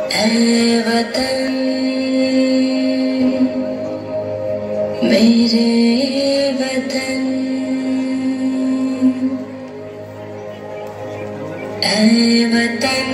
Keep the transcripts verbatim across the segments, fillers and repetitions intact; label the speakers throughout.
Speaker 1: ऐ वतन मेरे वतन, ऐ वतन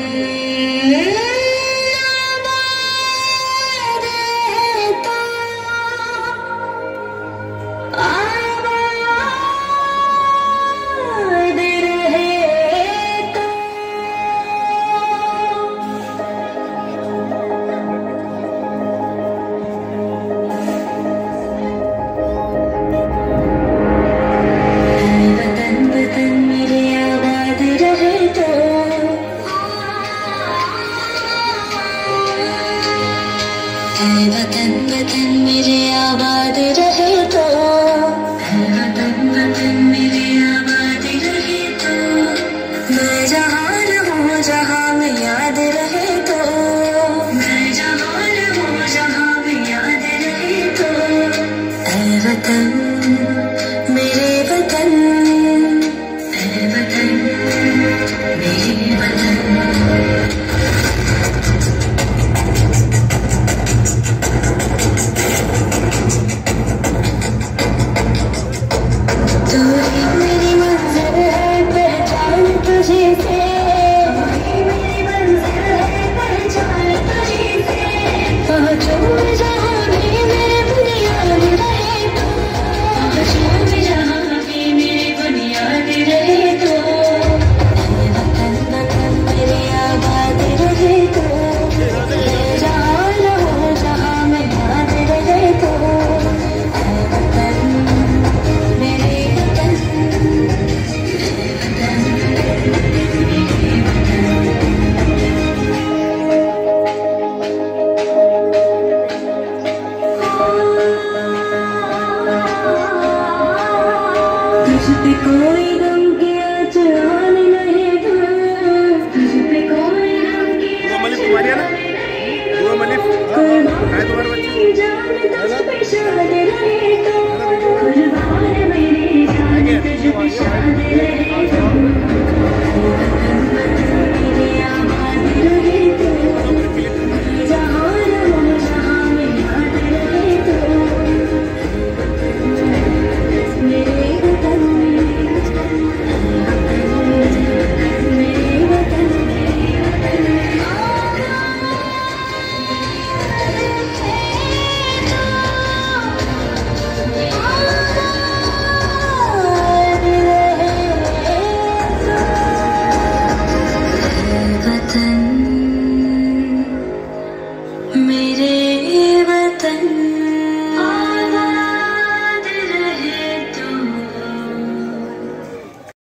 Speaker 1: ऐ वतन वतन मेरे आबाद रहे तो, ऐ वतन वतन मेरे आबाद रहे तो, मैं जहाँ रहूँ जहाँ में याद रहे तो, मैं जहाँ रहूँ जहाँ में याद रहे तो, ऐ वतन मेरे वतन, ऐ वतन मेरे